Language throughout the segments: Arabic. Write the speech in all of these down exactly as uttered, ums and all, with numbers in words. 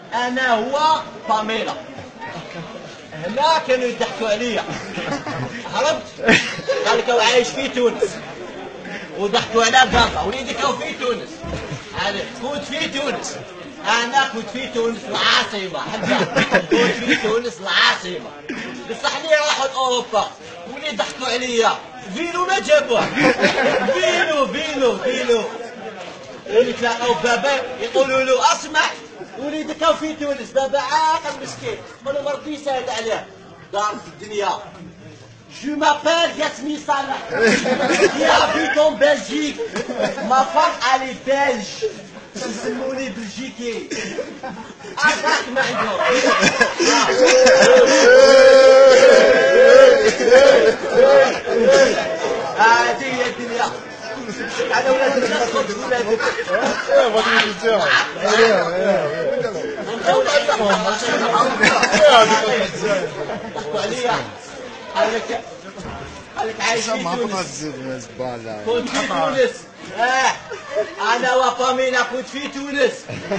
انا هو باميلا. هنا كانوا يضحكوا عليا، هربت قال لك هو عايش في تونس وضحكوا على بابا وليدي كانوا في تونس. عارف كنت في تونس، انا كنت في تونس العاصمه حبا، كنت في تونس العاصمه بصح لي راحوا لاوروبا ولي ضحكوا عليا. فينو ما جابوه، فينو فينو فينو اللي تلاقاو بابا يقولوا له اسمع وليدك كان في تونس بابا عاقل مسكين، قالوا ربي يسهل عليه دار في الدنيا. Je m'appelle Yasmine Salah. Qui habite en Belgique. Ma femme elle est belge. يسموني بلجيكي. عندك ما عندهم. هذه هي الدنيا. أنا ولاد الناس خذ ولادك. إيه ما تريد تسمع. إيه ضحكوا عليا. قال لك قال لك عايش في تونس. كنت في تونس. اه انا وباميلا كنت في تونس.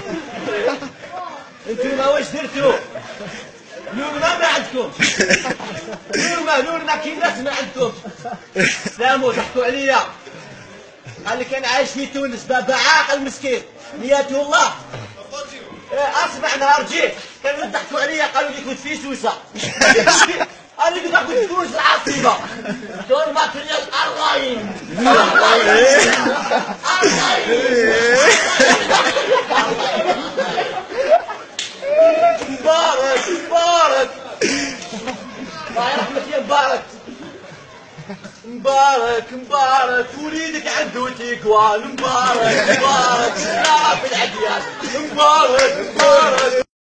انتوما واش درتوا؟ نورنا ما عندكم. نورنا نورنا كي الناس ما عندكم. سلاموا ضحكوا عليا. قال لك انا عايش في تونس بابا عاقل مسكين نياته الله. اسمع نهار جيت كانوا يضحكوا عليا قالوا لي كنت في سوسه. أنا كنت أقول في تونس العاصمة. دور ماتريال أربعين. أربعين. مبارك مبارك. الله يرحمك يا مبارك. مبارك مبارك وليدك عنده تيكوان. مبارك مبارك يا رب العديان. مبارك مبارك.